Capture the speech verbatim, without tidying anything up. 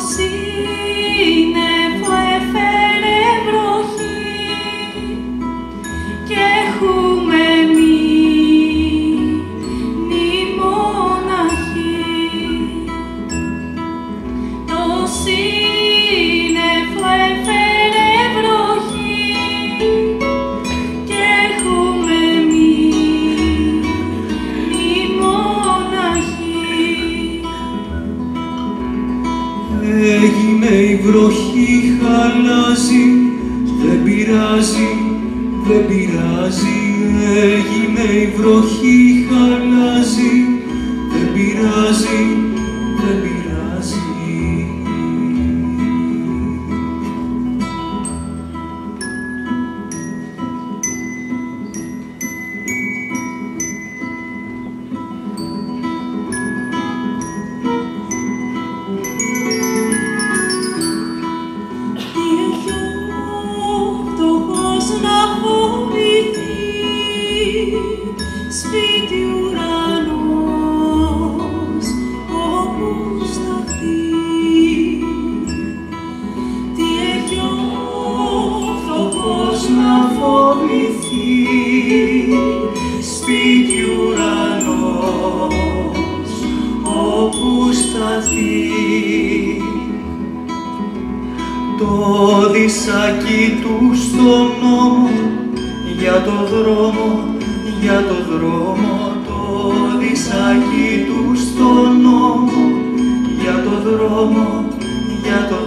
σύννεφο έφερε βροχή κι έχουμε μείνει μοναχοί. Το σύννεφο έφερε βροχή κι έχουμε μείνει μοναχοί. Έγινε η βροχή, χαλάζει, δεν πειράζει, δεν πειράζει. Έγινε η βροχή, χαλάζει, δεν πειράζει, δεν πειράζει. Σπίτι ουρανός όπου σταθεί. Τι έχει ο φτωχός να φοβηθεί. Σπίτι ουρανός όπου σταθεί. Το δισάκι του στον νόμο για το δρόμο, για το δρόμο, το δισάκι του στον νόμο, για το δρόμο, για το